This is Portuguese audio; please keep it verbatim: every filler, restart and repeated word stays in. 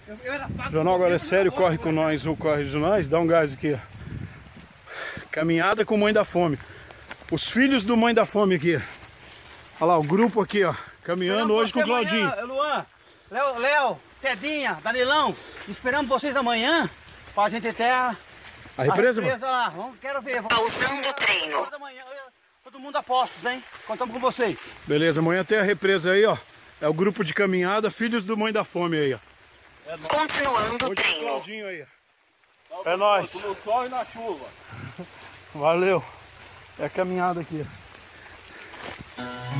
Jornal Agora é Sério, corre com nós, o corre de nós, dá um gás aqui. Caminhada com Mãe da Fome. Os filhos do Mãe da Fome aqui. Olha lá, o grupo aqui, ó, caminhando hoje com o Claudinho. Amanhã, Luan, Léo, Léo, Tedinha, Danilão, esperamos vocês amanhã pra gente ter a, a represa, a represa lá. Vamos, quero ver. Pausando o treino. Amanhã, todo mundo a postos, hein? Contamos com vocês. Beleza, amanhã tem a represa aí, ó. É o grupo de caminhada, filhos do Mãe da Fome aí, ó. É continuando o treino. Claudinho aí. É nóis. No sol e na chuva. Valeu. É a caminhada aqui.